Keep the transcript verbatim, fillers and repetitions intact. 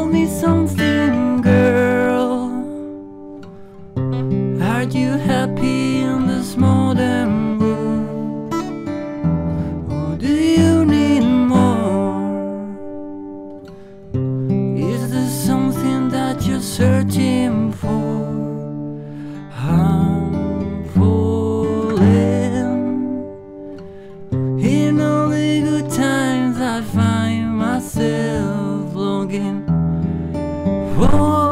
Tell me something, girl. Are you happy in this modern world? Or do you need more? Is there something that you're searching for? I'm falling. In all the good times I find myself longing for